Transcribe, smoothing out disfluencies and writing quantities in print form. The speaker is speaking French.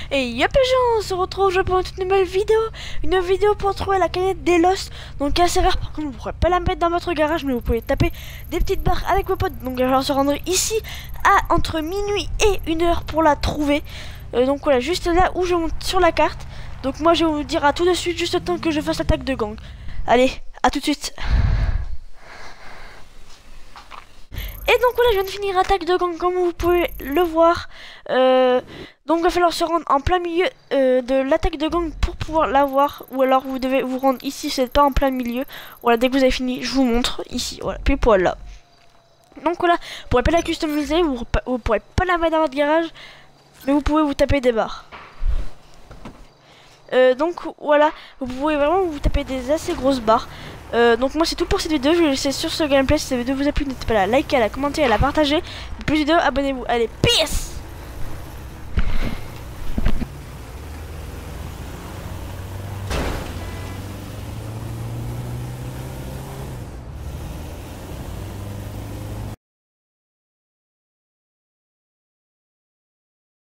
Et yop les gens, on se retrouve aujourd'hui pour une toute nouvelle vidéo. Une vidéo pour trouver la canette des Lost. Donc assez rare, par contre vous ne pourrez pas la mettre dans votre garage, mais vous pouvez taper des petites barres avec vos potes. Donc il va falloir se rendre ici à entre minuit et 1h pour la trouver. Donc voilà, juste là où je monte sur la carte. Donc moi je vais vous dire à tout de suite, juste le temps que je fasse l'attaque de gang. Allez, à tout de suite. Et donc voilà, je viens de finir attaque de gang comme vous pouvez le voir. Donc il va falloir se rendre en plein milieu de l'attaque de gang pour pouvoir l'avoir. Ou alors vous devez vous rendre ici, c'est pas en plein milieu. Voilà, dès que vous avez fini, je vous montre ici. Voilà, puis poil là. Donc voilà, vous pourrez pas la customiser, vous pourrez pas la mettre dans votre garage. Mais vous pouvez vous taper des barres. Donc voilà, vous pouvez vraiment vous taper des assez grosses barres. Donc moi c'est tout pour cette vidéo, je vais laisser sur ce gameplay. Si cette vidéo vous a plu, n'hésitez pas à la liker, à la commenter, à la partager. Plus de vidéos, abonnez-vous. Allez, peace!